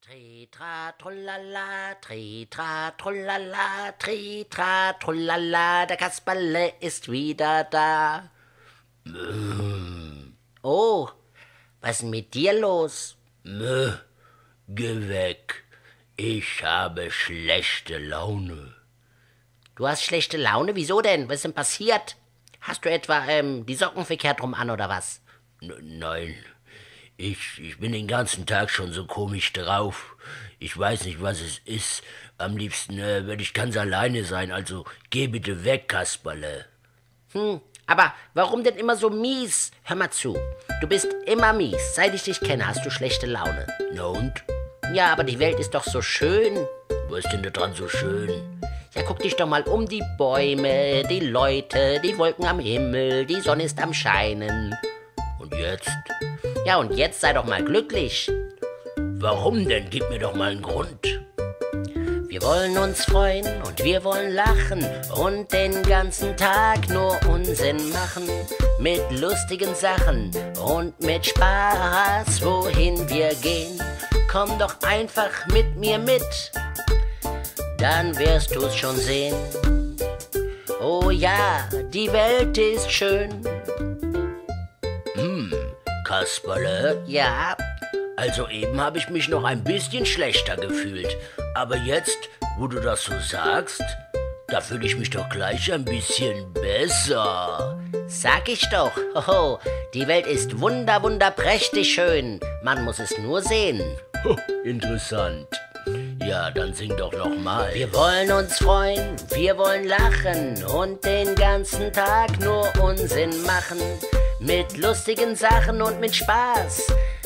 Tritra, trullala, tritra, trullala, tritra, trullala, der Kasperle ist wieder da. Oh, was ist denn mit dir los? Geh weg. Ich habe schlechte Laune. Du hast schlechte Laune? Wieso denn? Was ist denn passiert? Hast du etwa die Socken verkehrt rum an oder was? Nein, ich bin den ganzen Tag schon so komisch drauf. Ich weiß nicht, was es ist. Am liebsten würde ich ganz alleine sein, also geh bitte weg, Kasperle. Aber warum denn immer so mies? Hör mal zu, du bist immer mies. Seit ich dich kenne, hast du schlechte Laune. Na und? Ja, aber die Welt ist doch so schön. Was ist denn da dran so schön? Ja, guck dich doch mal um, die Bäume, die Leute, die Wolken am Himmel, die Sonne ist am Scheinen. Und jetzt? Ja, und jetzt sei doch mal glücklich. Warum denn? Gib mir doch mal einen Grund. Wir wollen uns freuen und wir wollen lachen und den ganzen Tag nur Unsinn machen. Mit lustigen Sachen und mit Spaß, wohin wir gehen. Komm doch einfach mit mir mit, dann wirst du's schon sehen. Oh ja, die Welt ist schön. Kasperle? Ja, Also eben habe ich mich noch ein bisschen schlechter gefühlt. Aber jetzt, wo du das so sagst, da fühle ich mich doch gleich ein bisschen besser. sag ich doch. Hoho, die Welt ist wunderprächtig schön. Man muss es nur sehen. Interessant. Ja, dann sing doch noch mal. Wir wollen uns freuen, wir wollen lachen und den ganzen Tag nur Unsinn machen. Mit lustigen Sachen und mit Spaß.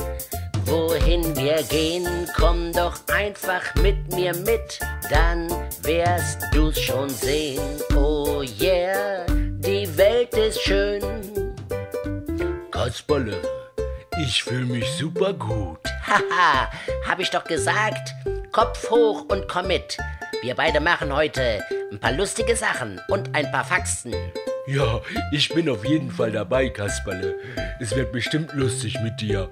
Wohin wir gehen, komm doch einfach mit mir mit, dann wirst du's schon sehen. Oh yeah, die Welt ist schön. Kasperle, ich fühle mich super gut. Haha, hab ich doch gesagt. Kopf hoch und komm mit. Wir beide machen heute ein paar lustige Sachen und ein paar Faxen. Ja, ich bin auf jeden Fall dabei, Kasperle. Es wird bestimmt lustig mit dir.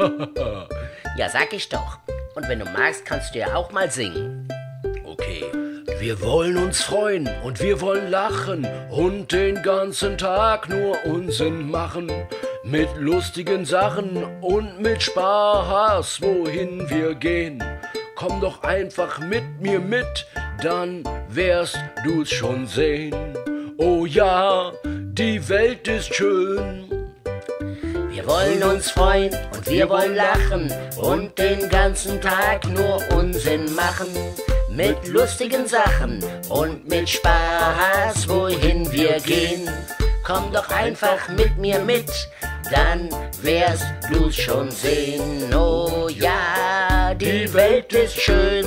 Ja, sag ich doch. Und wenn du magst, kannst du ja auch mal singen. Okay. Wir wollen uns freuen und wir wollen lachen und den ganzen Tag nur Unsinn machen. Mit lustigen Sachen und mit Spaß, wohin wir gehen. Komm doch einfach mit mir mit, dann wirst du's schon sehen. Oh ja, die Welt ist schön. Wir wollen uns freuen und wir wollen lachen und den ganzen Tag nur Unsinn machen. Mit lustigen Sachen und mit Spaß, wohin wir gehen. Komm doch einfach mit mir mit, dann wirst du's schon sehen. Oh ja, die Welt ist schön.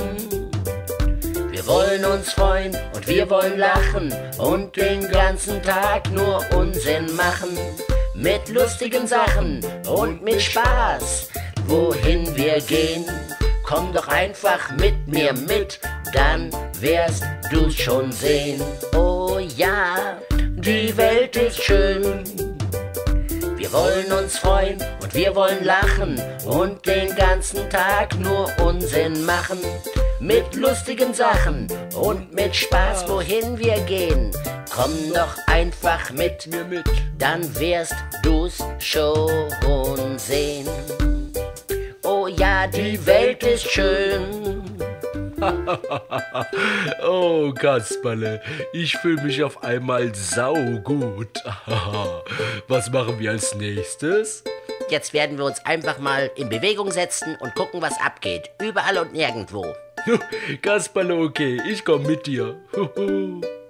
Wir wollen uns freuen und wir wollen lachen und den ganzen Tag nur Unsinn machen. Mit lustigen Sachen und mit Spaß, wohin wir gehen. Komm doch einfach mit mir mit, dann wirst du's schon sehen. Oh ja, die Welt ist schön. Wir wollen uns freuen und wir wollen lachen und den ganzen Tag nur Unsinn machen. Mit lustigen Sachen und mit Spaß, wohin wir gehen. Komm doch einfach mit Mir mit. dann wirst du's schon sehen. Oh ja, die Welt ist schön. Oh, Kasperle, ich fühle mich auf einmal saugut. Was machen wir als nächstes? Jetzt werden wir uns einfach mal in Bewegung setzen und gucken, was abgeht. Überall und nirgendwo. Kasperle, okay, ich komm mit dir.